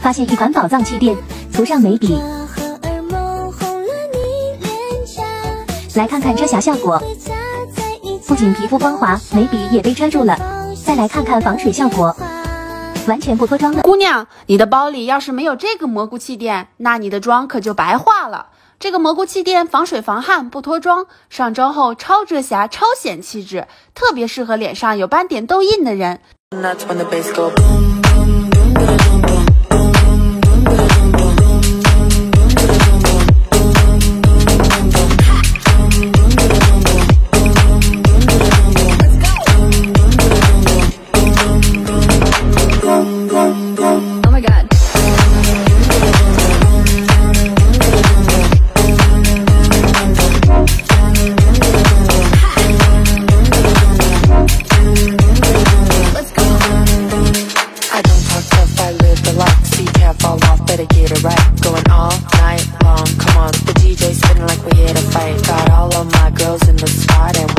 发现一款宝藏气垫，涂上眉笔，来看看遮瑕效果。不仅皮肤光滑，眉笔也被遮住了。再来看看防水效果，完全不脱妆的。 姑娘，你的包里要是没有这个蘑菇气垫，那你的妆可就白化了。这个蘑菇气垫防水防汗不脱妆，上妆后超遮瑕超显气质，特别适合脸上有斑点痘印的人。 Better get it right, going all night long. Come on, the DJ spinning like we're here to fight. Got all of my girls in the spot and